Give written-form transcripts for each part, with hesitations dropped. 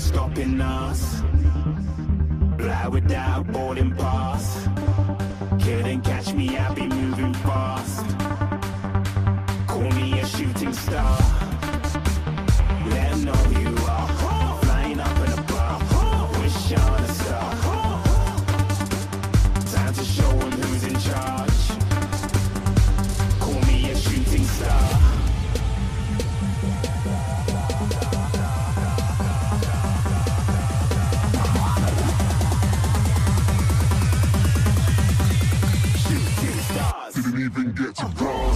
stopping us. Fly without boarding pass. Couldn't catch me, I'll be moving fast. Call me a shooting star. Let them know who you are. Flying up in a bar. Wish on a star. Time to show them who's in charge. Call me a shooting star. Didn't even get to cross.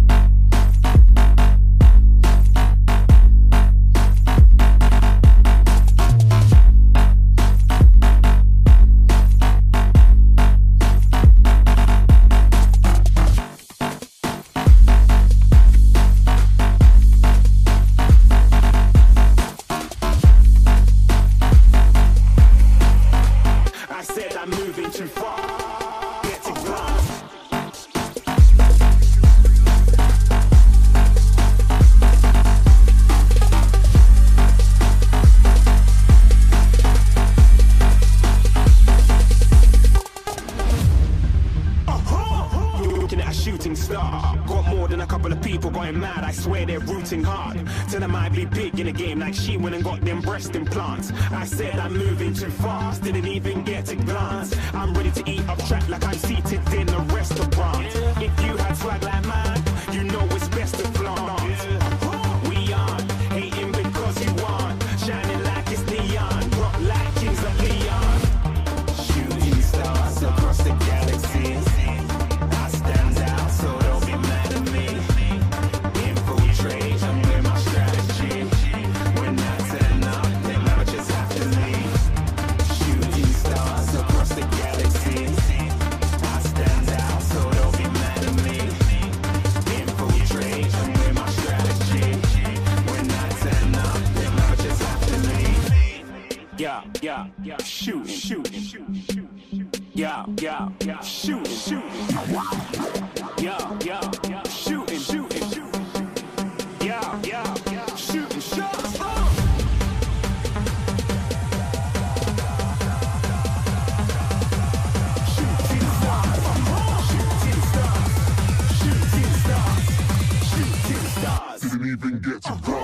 I said I'm moving too far. Get to glass. Looking at a shooting star. Got more than a couple of people going mad. I swear they're rooting hard. Tell them I'd be big in the game like she went and got them breast implants. I said I'm moving too fast. Didn't even get a glance. I'm ready to eat up track like I'm seated in a restaurant. If you had swag like mine, you know it's best to flaunt. We aren't hating because you aren't. Shining like it's neon. Rock like kings of Leon. Shooting stars across the galaxy. I stand out so don't be mad at me. Infiltrate, I'm with my strategy. When I turn up, then I just have to leave. Shooting stars across the galaxy. I stand out so don't be mad at me. Infiltrate, I'm with my strategy. When I turn up, then I just have to leave. Yeah, shooting. Yeah, shooting. Yeah, shooting. Yeah, shooting shots. Shooting stars. Shooting stars. Didn't even get to